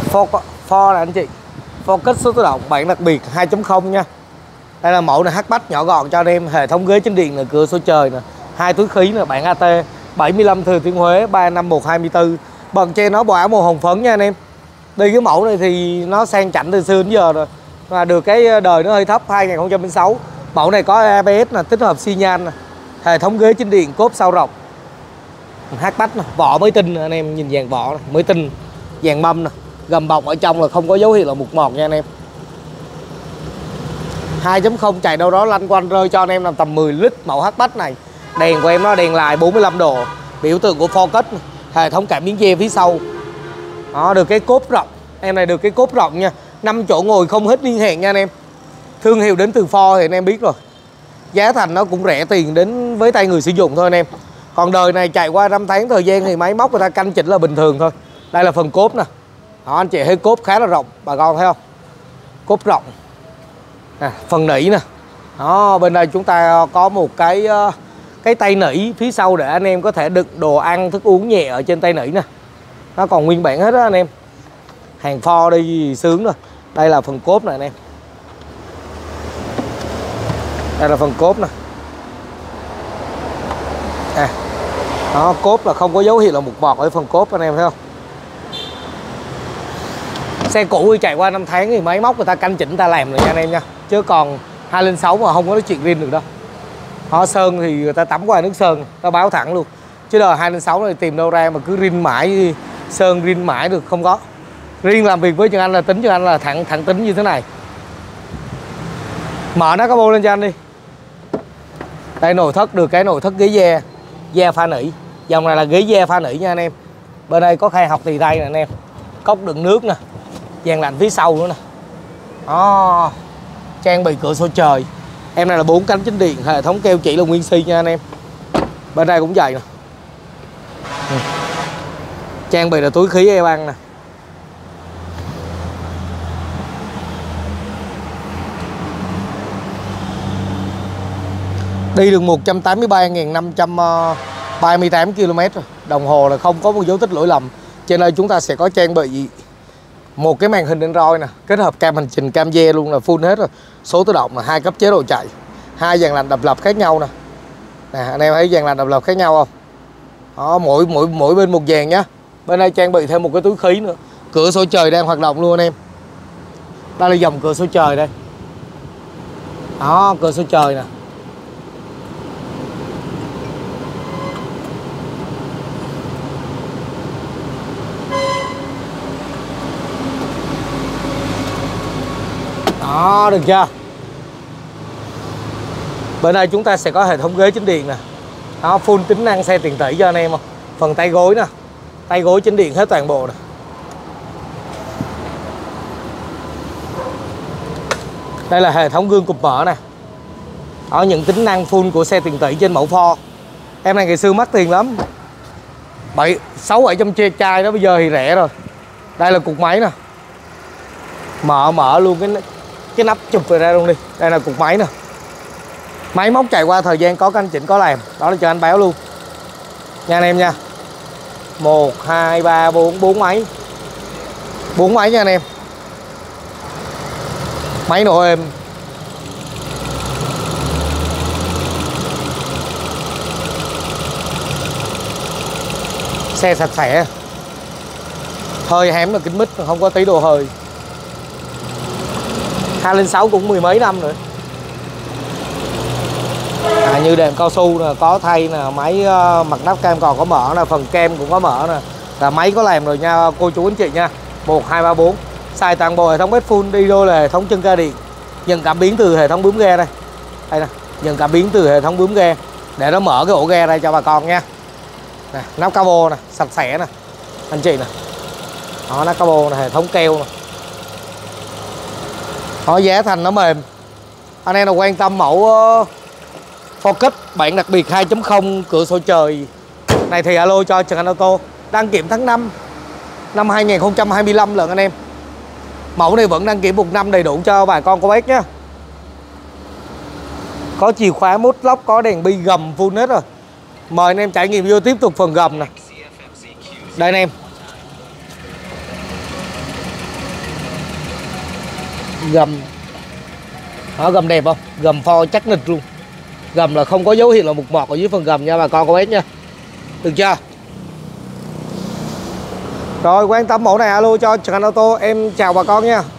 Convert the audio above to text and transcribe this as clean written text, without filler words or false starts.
Ford là anh chị, Focus số tự động bản đặc biệt 2.0 nha. Đây là mẫu này hatchback nhỏ gọn cho anh em, hệ thống ghế chỉnh điện là cửa sổ trời nè, 2 túi khí nè, bản AT 75 Thừa Thiên Huế 35124. Bần trên nó bộ áo màu hồng phấn nha anh em. Đi cái mẫu này thì nó sang chảnh từ xưa đến giờ rồi, và được cái đời nó hơi thấp 2006. Mẫu này có ABS là tích hợp xi nhan nè, hệ thống ghế chỉnh điện, cốp sau rộng, hatchback nè, vỏ mới tinh nè, anh em nhìn dàn vỏ nè, mới tinh, dàn mâm nè, gầm bọc ở trong là không có dấu hiệu là mục mọt nha anh em. 2.0 chạy đâu đó lanh quanh rơi cho anh em làm tầm 10 lít. Mẫu hatchback này đèn của em nó đèn lại 45 độ, biểu tượng của Focus, hệ thống cảm biến che phía sau đó, được cái cốp rộng. Em này được cái cốp rộng nha, 5 chỗ ngồi không hết niên hạn nha anh em. Thương hiệu đến từ Ford thì anh em biết rồi, giá thành nó cũng rẻ tiền đến với tay người sử dụng thôi anh em. Còn đời này chạy qua 5 tháng thời gian thì máy móc người ta canh chỉnh là bình thường thôi. Đây là phần cốp nè đó, anh chị thấy cốp khá là rộng, bà con thấy không, cốp rộng à, phần nỉ nè đó. Bên đây chúng ta có một cái tay nỉ phía sau để anh em có thể đựng đồ ăn thức uống nhẹ ở trên tay nỉ nè, nó còn nguyên bản hết đó anh em. Hàng Ford đi sướng rồi. Đây là phần cốp này anh em, đây là phần cốp nè à, đó, cốp là không có dấu hiệu là mục bọt ở phần cốp anh em thấy không. Xe cũ chạy qua 5 tháng thì máy móc người ta canh chỉnh ta làm rồi nha anh em nha, chứ còn 206 mà không có nói chuyện rin được đâu. Họ sơn thì người ta tắm qua nước sơn, ta báo thẳng luôn, chứ đời 206 này tìm đâu ra mà cứ rin mãi, sơn rin mãi được, không có. Riêng làm việc với Trần Anh là tính Trần Anh là thẳng tính như thế này. Mở nó cabo lên cho anh đi. Đây nội thất, được cái nội thất ghế da pha nỉ. Dòng này là ghế da pha nỉ nha anh em. Bên đây có khay học tì tay nè anh em, cốc đựng nước nè, dàn lạnh phía sau nữa nè đó, trang bị cửa sổ trời. Em này là 4 cánh chỉnh điện, hệ thống keo chỉ là nguyên si nha anh em. Bên đây cũng vậy nè, trang bị là túi khí e băng nè. Đi được 183.538 km rồi. Đồng hồ là không có một dấu tích lỗi lầm. Trên đây chúng ta sẽ có trang bị một cái màn hình Android nè, kết hợp cam hành trình, cam ge luôn là full hết rồi. Số tự động là 2 cấp chế độ chạy, 2 dàn lạnh độc lập khác nhau nè. Nè anh em thấy dàn lạnh độc lập khác nhau không? Đó, mỗi bên một dàn nhá. Bên đây trang bị thêm một cái túi khí nữa. Cửa sổ trời đang hoạt động luôn anh em. Đây là dòng cửa sổ trời đây. Đó, cửa sổ trời nè. Đó, được chưa? Bên đây chúng ta sẽ có hệ thống ghế chỉnh điện nè. Đó, full tính năng xe tiền tỷ cho anh em không? Phần tay gối nè, tay gối chỉnh điện hết toàn bộ nè. Đây là hệ thống gương cụp mở nè. Đó, những tính năng full của xe tiền tỷ trên mẫu Ford. Em này ngày xưa mắc tiền lắm, 600-700 chai đó, bây giờ thì rẻ rồi. Đây là cục máy nè, mở luôn cái nắp chụp về ra luôn đi. Đây là cục máy nè, máy móc chạy qua thời gian có canh chỉnh có làm, đó là cho anh báo luôn nha anh em nha. 1 2 3 4 máy, 4 máy nha anh em. Máy nổ êm, xe sạch sẽ, hơi hém là kính mít, không có tí đồ hơi. 206 cũng 10 mấy năm rồi. Như đèn cao su nè, có thay nè, máy mặt nắp cam còn có mở nè, phần kem cũng có mở nè, là máy có làm rồi nha cô chú anh chị nha. 1 2 3 4, xài toàn bộ hệ thống bếp full, đi đôi là hệ thống chân ga điện, nhận cảm biến từ hệ thống bướm ga đây. Đây nè, nhận cảm biến từ hệ thống bướm ga để nó mở cái ổ ga đây cho bà con nha. Nè, nắp cabo nè, sạch sẽ nè anh chị nè. Đó, nắp cabo nè, hệ thống keo nè. Đó, giá thành nó mềm. Anh em nào quan tâm mẫu Focus bản đặc biệt 2.0 cửa sổ trời này thì alo cho Trần Anh Auto. Đăng kiểm tháng 5 năm 2025 lần anh em. Mẫu này vẫn đăng kiểm 1 năm đầy đủ cho bà con cô bác nhé. Có chìa khóa mút lóc, có đèn bi gầm full hết rồi. Mời anh em trải nghiệm vô tiếp tục phần gầm nè. Đây anh em, Gầm đó, gầm đẹp không? Gầm Ford chắc nịch luôn. Gầm là không có dấu hiệu là mục mọt ở dưới phần gầm nha bà con cô bác nha. Được chưa? Rồi quan tâm mẫu này alo cho Trần Anh Ô Tô. Em chào bà con nha.